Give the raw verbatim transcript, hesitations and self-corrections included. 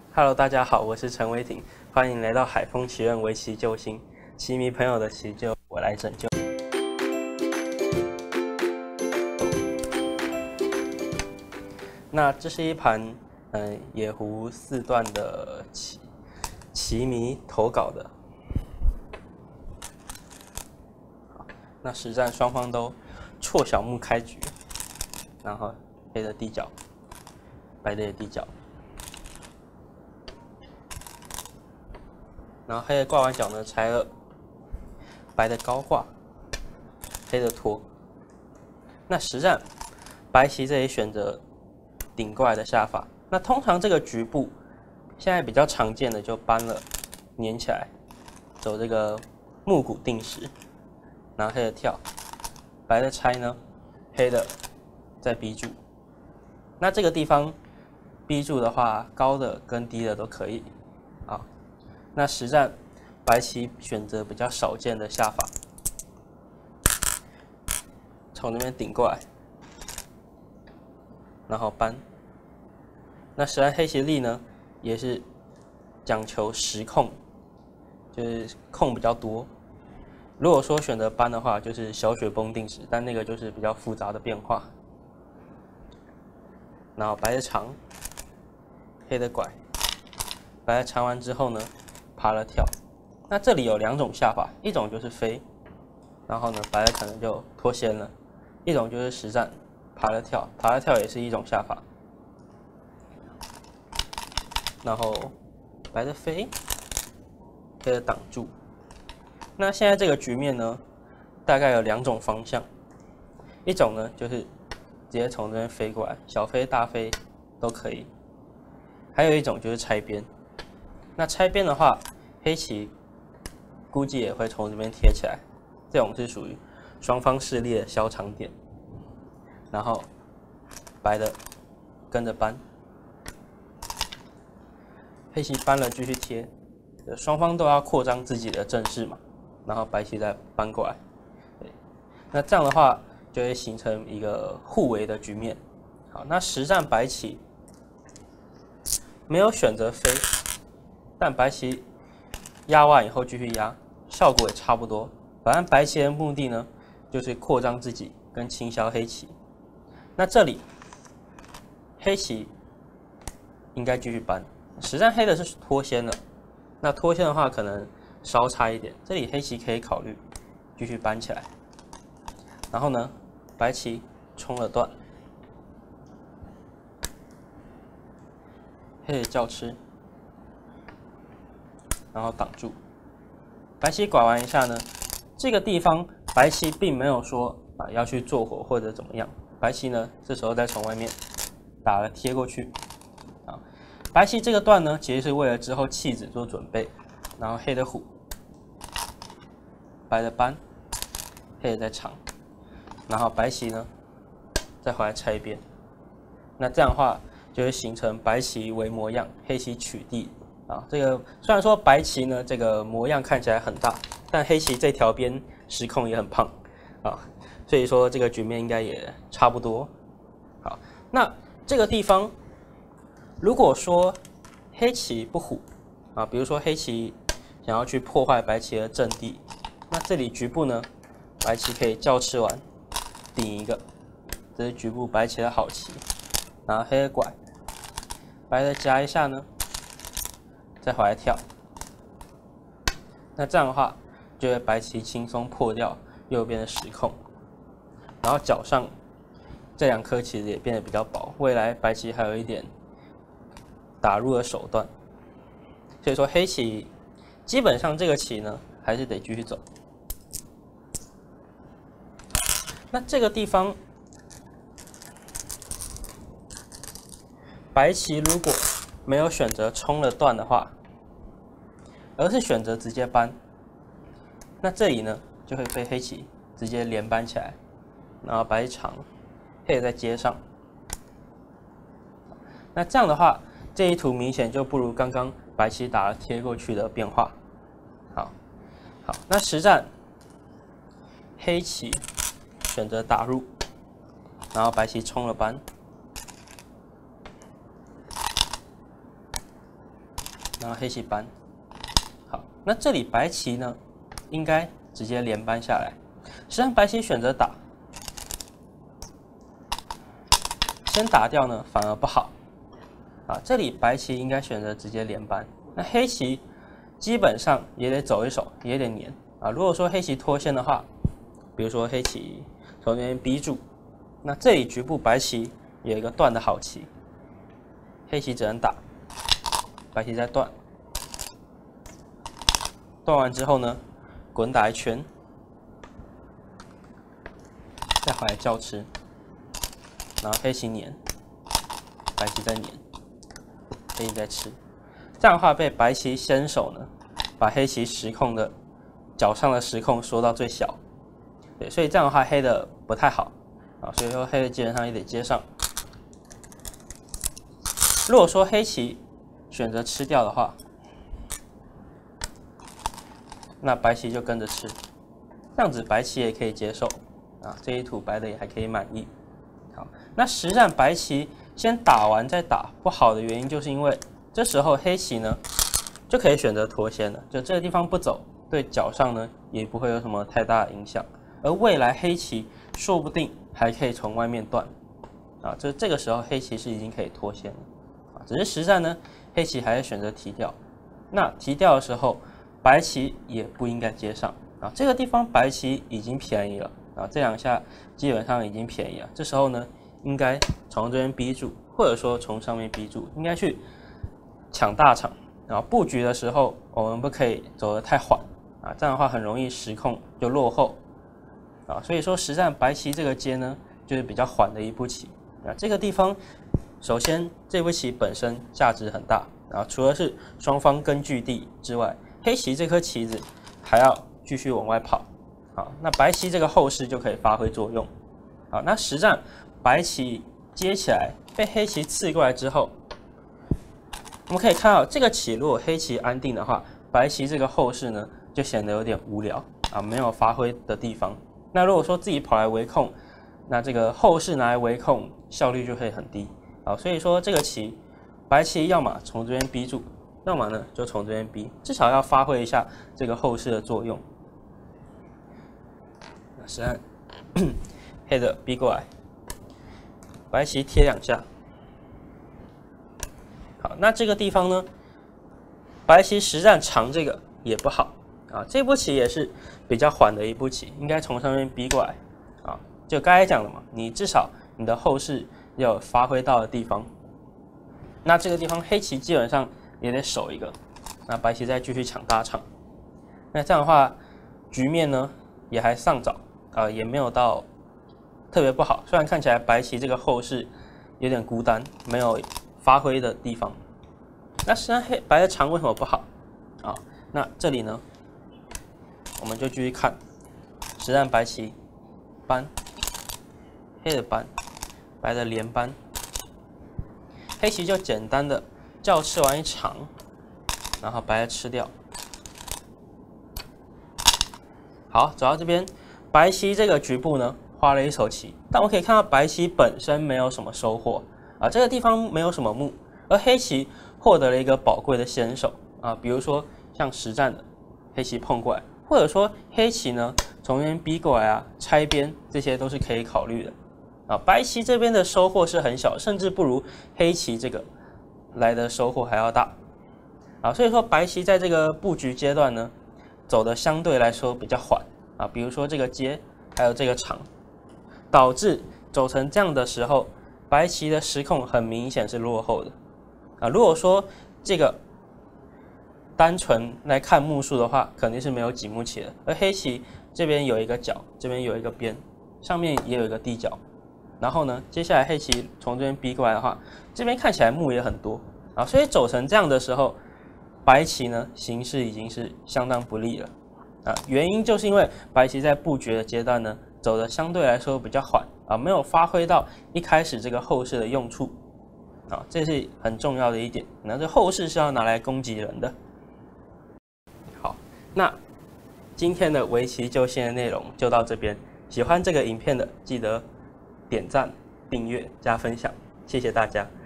Hello， 大家好，我是陈威霆，欢迎来到海风棋院围棋救星，棋迷朋友的棋就我来拯救。那这是一盘嗯野狐四段的棋棋迷投稿的。好，那实战双方都错小目开局，然后黑的低角，白的也低角。 然后黑的挂完角呢，拆二，白的高挂，黑的拖。那实战，白棋这里选择顶过来的下法。那通常这个局部，现在比较常见的就搬了，粘起来，走这个木骨定时。然后黑的跳，白的拆呢，黑的再逼住。那这个地方逼住的话，高的跟低的都可以，啊。 那实战，白棋选择比较少见的下法，从那边顶过来，然后搬。那实战黑棋力呢，也是讲求实控，就是控比较多。如果说选择搬的话，就是小雪崩定时，但那个就是比较复杂的变化。然后白的长，黑的拐，白的长完之后呢？ 爬了跳，那这里有两种下法，一种就是飞，然后呢，白的可能就脱先了；一种就是实战，爬了跳，爬了跳也是一种下法。然后白的飞，黑的挡住。那现在这个局面呢，大概有两种方向，一种呢就是直接从这边飞过来，小飞大飞都可以；还有一种就是拆边。 那拆边的话，黑棋估计也会从这边贴起来，这种是属于双方势力的小长点。然后白的跟着搬，黑棋搬了继续贴，双方都要扩张自己的阵势嘛。然后白棋再搬过来，对，那这样的话就会形成一个互围的局面。好，那实战白棋没有选择飞。 但白棋压完以后继续压，效果也差不多。反正白棋的目的呢，就是扩张自己跟清消黑棋。那这里黑棋应该继续搬，实战黑的是脱先了。那脱先的话可能稍差一点，这里黑棋可以考虑继续搬起来。然后呢，白棋冲了段，黑的叫吃。 然后挡住，白棋拐完一下呢，这个地方白棋并没有说啊要去做火或者怎么样，白棋呢这时候再从外面打了贴过去，啊，白棋这个段呢其实是为了之后弃子做准备，然后黑的虎，白的搬，黑的在长，然后白棋呢再回来拆边，那这样的话就会形成白棋为模样，黑棋取地。 啊，这个虽然说白棋呢，这个模样看起来很大，但黑棋这条边实控也很胖啊，所以说这个局面应该也差不多。好，那这个地方，如果说黑棋不虎啊，比如说黑棋想要去破坏白棋的阵地，那这里局部呢，白棋可以叫吃完顶一个，这是局部白棋的好棋，然后黑的拐，白的夹一下呢。 再回来跳，那这样的话，就会白棋轻松破掉右边的实控，然后角上这两颗其实也变得比较薄，未来白棋还有一点打入的手段，所以说黑棋基本上这个棋呢还是得继续走。那这个地方，白棋如果 没有选择冲了段的话，而是选择直接搬，那这里呢就会被黑棋直接连搬起来，然后白长，黑在接上。那这样的话，这一图明显就不如刚刚白棋打了贴过去的变化。好，好，那实战黑棋选择打入，然后白棋冲了搬。 然后黑棋搬。好，那这里白棋呢，应该直接连搬下来。实际上白棋选择打，先打掉呢反而不好。啊，这里白棋应该选择直接连搬。那黑棋基本上也得走一手，也得粘。啊，如果说黑棋脱先的话，比如说黑棋从这边逼住，那这里局部白棋有一个断的好棋，黑棋只能打，白棋再断，断完之后呢，滚打一圈，再回来叫吃，然后黑棋粘，白棋再粘，黑棋再吃，这样的话被白棋先手呢，把黑棋时控的脚上的时控缩到最小，对，所以这样的话黑的不太好啊，所以说黑的基本上也得接上。如果说黑棋选择吃掉的话，那白棋就跟着吃，这样子白棋也可以接受啊，这一土白的也还可以满意。好，那实战白棋先打完再打不好的原因，就是因为这时候黑棋呢就可以选择脱先了，就这个地方不走，对脚上呢也不会有什么太大的影响，而未来黑棋说不定还可以从外面断啊，这这个时候黑棋是已经可以脱先了啊，只是实战呢黑棋还是选择提掉，那提掉的时候白棋也不应该接上啊，这个地方白棋已经便宜了啊，这两下基本上已经便宜了，这时候呢应该从这边逼住，或者说从上面逼住，应该去抢大场。然后布局的时候，我们不可以走得太缓啊，这样的话很容易时控就落后啊。所以说实战白棋这个接呢，就是比较缓的一步棋啊。这个地方，首先这步棋本身价值很大啊，除了是双方根据地之外，黑棋这颗棋子还要继续往外跑啊。那白棋这个后势就可以发挥作用啊。那实战白棋接起来被黑棋刺过来之后，我们可以看到这个棋如果黑棋安定的话，白棋这个后势呢就显得有点无聊啊，没有发挥的地方。那如果说自己跑来围控，那这个后势拿来围控效率就会很低啊。所以说这个棋白棋要么从这边逼住，要么呢就从这边逼，至少要发挥一下这个后势的作用。那实战黑的逼过来，白棋贴两下。好，那这个地方呢，白棋实战长这个也不好啊。这步棋也是比较缓的一步棋，应该从上面逼过来啊。就刚才讲的嘛，你至少你的后势要有发挥到的地方。那这个地方黑棋基本上也得守一个，那白棋再继续抢大场。那这样的话，局面呢也还尚早啊，也没有到特别不好。虽然看起来白棋这个后势有点孤单，没有发挥的地方。那实际上黑白的长为什么不好啊？那这里呢，我们就继续看，实战白棋搬，黑的搬，白的连搬，黑棋就简单的叫吃完一长，然后白的吃掉。好，走到这边，白棋这个局部呢花了一手棋，但我可以看到白棋本身没有什么收获。啊，这个地方没有什么目，而黑棋获得了一个宝贵的先手啊，比如说像实战的黑棋碰过来，或者说黑棋呢从这边逼过来啊，拆边，这些都是可以考虑的啊。白棋这边的收获是很小，甚至不如黑棋这个来的收获还要大啊。所以说白棋在这个布局阶段呢，走的相对来说比较缓啊，比如说这个接还有这个长，导致走成这样的时候，白棋的时控很明显是落后的啊。如果说这个单纯来看目数的话，肯定是没有几目棋的。而黑棋这边有一个角，这边有一个边，上面也有一个地角。然后呢，接下来黑棋从这边逼过来的话，这边看起来目也很多啊，所以走成这样的时候，白棋呢形势已经是相当不利了啊。原因就是因为白棋在布局的阶段呢，走的相对来说比较缓啊，没有发挥到一开始这个后势的用处啊，这是很重要的一点。那这后势是要拿来攻击人的。好，那今天的围棋就线的内容就到这边。喜欢这个影片的，记得点赞、订阅、加分享，谢谢大家。